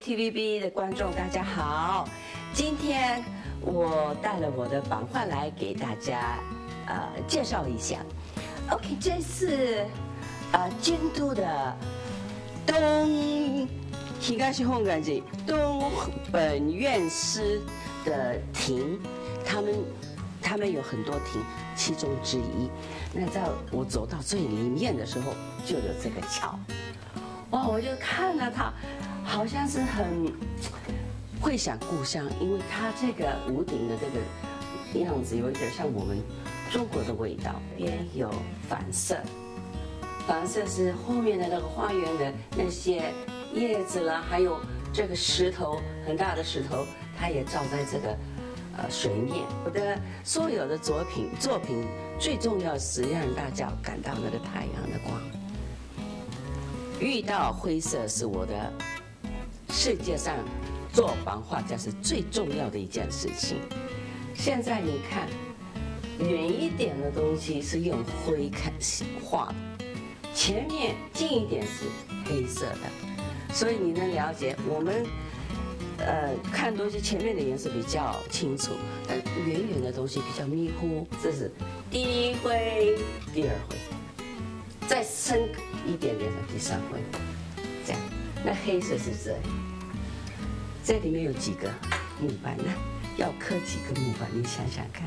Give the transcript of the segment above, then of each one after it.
TVB 的观众大家好，今天我带了我的版画来给大家介绍一下。OK， 这是京都的东本院司的亭，他们有很多亭，其中之一。那在我走到最里面的时候，就有这个桥。哇，我就看到它，好像是很会想故乡，因为它这个屋顶的这个样子有一点像我们中国的味道。边有反射，反射是后面的那个花园的那些叶子啦，还有这个石头，很大的石头，它也照在这个水面。我的所有的作品最重要是让大家感到那个太阳的光。遇到灰色是我的世界上做版画家是最重要的一件事情。现在你看，远一点的东西是用灰画的，前面近一点是黑色的，所以你能了解我们看东西前面的颜色比较清楚，但远远的东西比较迷糊。这是第一灰，第二灰，再深一点点的第三灰，这样。那黑色是这里，这里面有几个木板呢？要刻几个木板？你想想看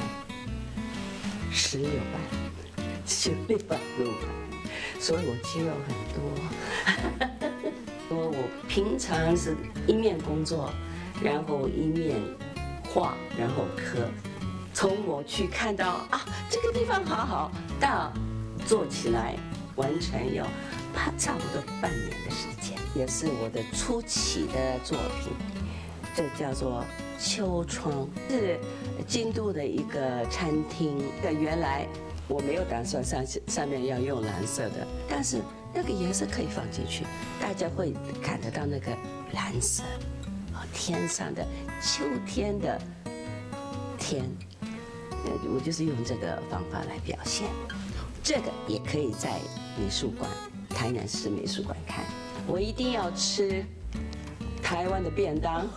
，16板，16板木板，所以我肌肉很多。我平常是一面工作，然后一面画，然后刻。从我去看到这个地方好好，到做起来完成要差不多半年的时间，也是我的初期的作品。这叫做秋窗，是京都的一个餐厅。原来我没有打算上面要用蓝色的，但是那个颜色可以放进去，大家会看得到那个蓝色，天上的秋天的天。我就是用这个方法来表现。这个也可以在美术馆，台南市美术馆看。我一定要吃台湾的便当，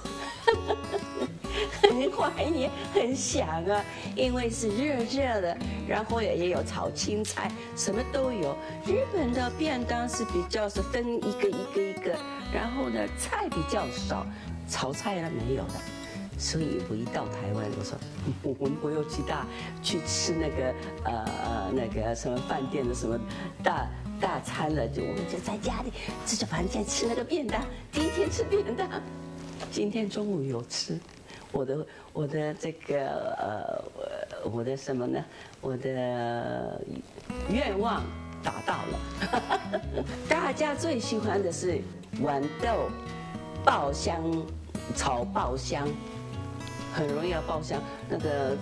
很怀念，很想啊，因为是热热的，然后也有炒青菜，什么都有。日本的便当是比较是分一个，然后呢菜比较少，炒菜呢没有的。所以我一到台湾，我说我们不用去吃那个什么饭店的什么大餐了，我们就在家里自己房间吃那个便当。第一天吃便当，今天中午有吃，我的这个我的什么呢？我的愿望达到了。大家最喜欢的是豌豆爆香炒爆香。很容易要爆香，那个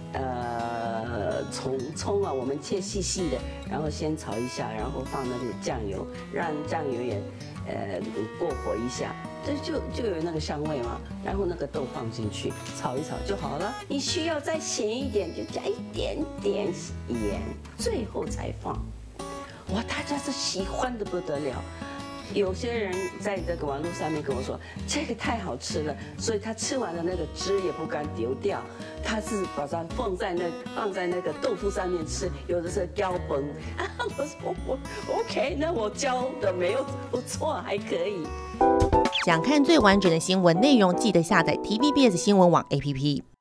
葱啊，我们切细细的，然后先炒一下，然后放那个酱油，让酱油也过火一下，这就有那个香味嘛。然后那个豆放进去，炒一炒就好了。你需要再咸一点，就加一点点盐，最后才放。哇，大家是喜欢的不得了。有些人在这个网络上面跟我说，这个太好吃了，所以他吃完了那个汁也不敢丢掉，他是把它放在那个豆腐上面吃，有的是浇崩。我说我 OK， 那我教的没有不错，还可以。 想看最完整的新闻内容，记得下载 TVBS 新闻网 APP。